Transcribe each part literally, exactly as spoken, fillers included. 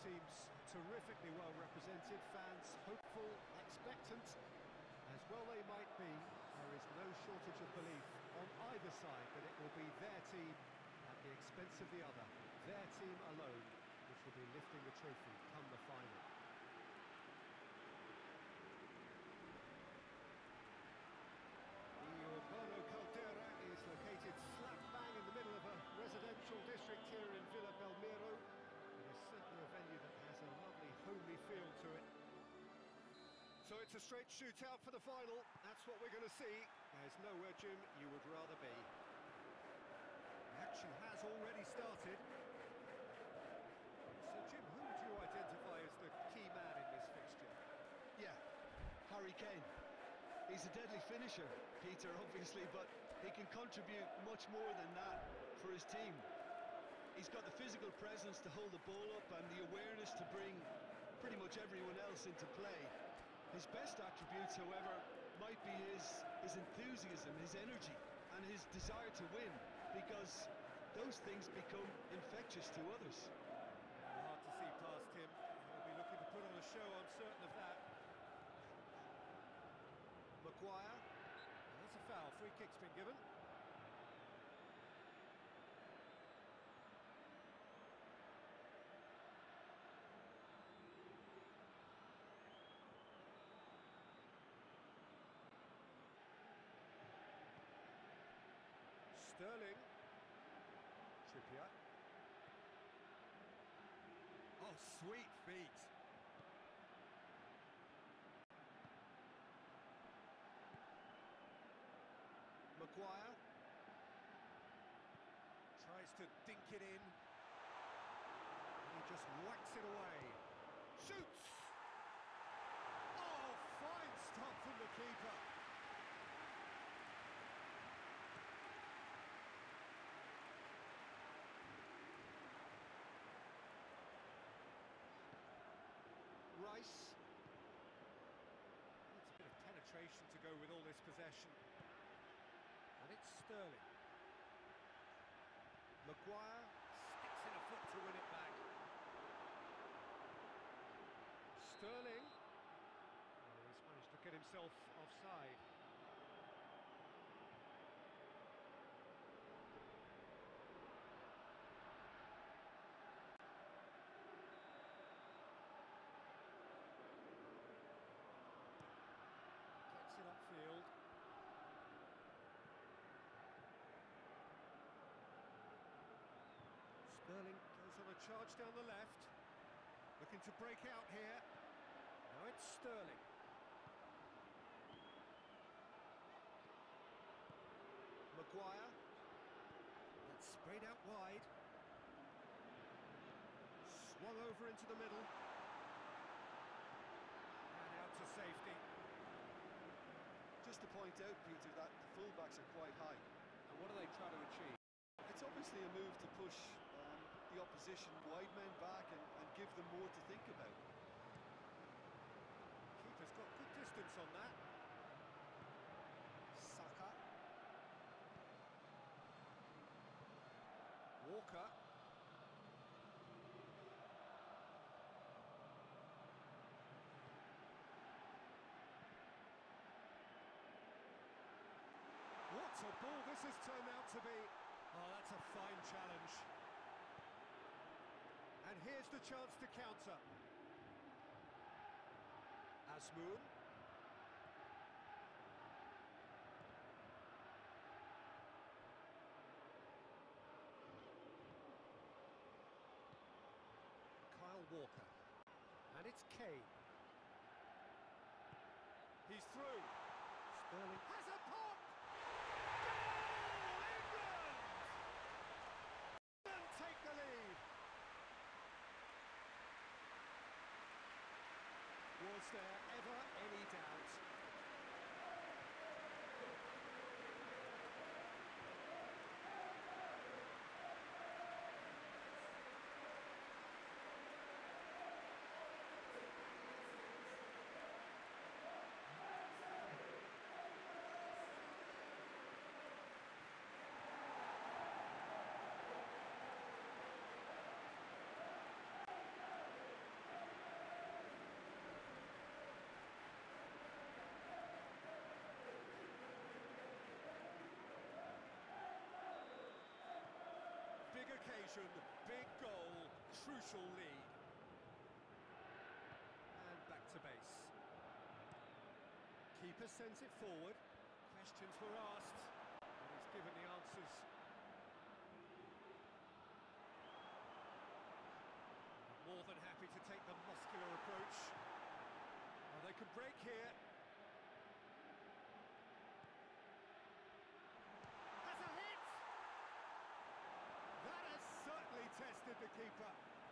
teams terrifically well represented, fans hopeful, expectant. As well they might be, there is no shortage of belief on either side that it will be their team at the expense of the other, their team alone, which will be lifting the trophy come the final. The Urbano Caldera is located slap bang in the middle of a residential district here in Villa Belmiro. It is certainly a venue that has a lovely homely feel to it. So it's a straight shootout for the final. That's what we're going to see. There's nowhere, Jim, you would rather be. The action has already started. So, Jim, who would you identify as the key man in this fixture? Yeah, Harry Kane. He's a deadly finisher, Peter, obviously, but he can contribute much more than that for his team. He's got the physical presence to hold the ball up and the awareness to bring pretty much everyone else into play. His best attributes, however, might be his, his enthusiasm, his energy, and his desire to win, because those things become infectious to others. Hard to see past him. He'll be looking to put on a show, I'm certain of that. Maguire. That's a foul. Free kick's been given. Sterling. Trippier. Oh, sweet feet. Maguire. Tries to dink it in. And he just whacks it away. Shoots! Oh, fine stop from the keeper. Rice. It's a bit of penetration to go with all this possession. And it's Sterling. Maguire sticks in a foot to win it back. Sterling. Oh, he's managed to get himself offside. Gets it upfield. Sterling goes on a charge down the left, looking to break out here. Now it's Sterling. Maguire. It's sprayed out wide. Swung over into the middle. And out to safety. Just to point out, Peter, that the fullbacks are quite high. And what are they trying to achieve? It's obviously a move to push um, the opposition wide men back and, and give them more to think about. Keeper's got good distance on that. Saka. Walker. What a ball this has turned out to be. Oh, that's a fine challenge. And here's the chance to counter. Azmoun. Kyle Walker. And it's Kane. He's through. Sterling has a pop! Take the lead. Was there ever any doubt? possession, big goal, crucial lead. And back to base. Keeper sends it forward. Questions were asked, and he's given the answers. More than happy to take the muscular approach. Well, they could break here. Has a hit! That has certainly tested the keeper.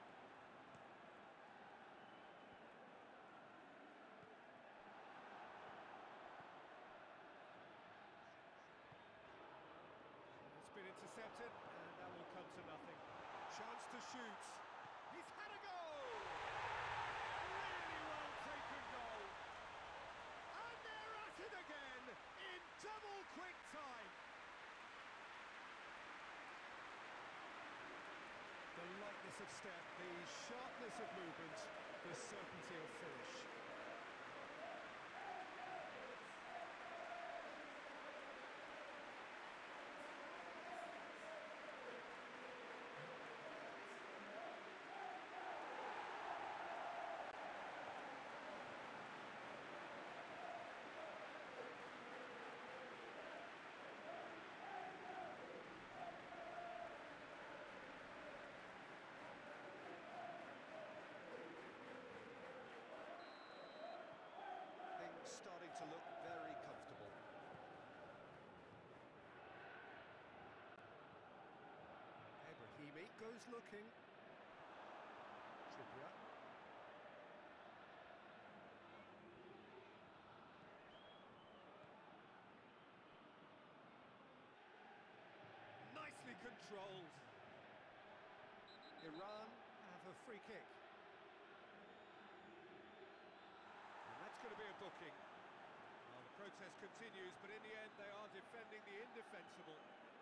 It's been intercepted, and that will come to nothing. Chance to shoot. He's had a goal! Really well taken goal. And they're at it again in double quick time. The lightness of step, the sharpness of movement, the certainty of finish. Starting to look very comfortable. Ebrahimi goes looking. Trippier. Nicely controlled. Iran have a free kick. And that's going to be a booking. Well, the protest continues, but in the end they are defending the indefensible.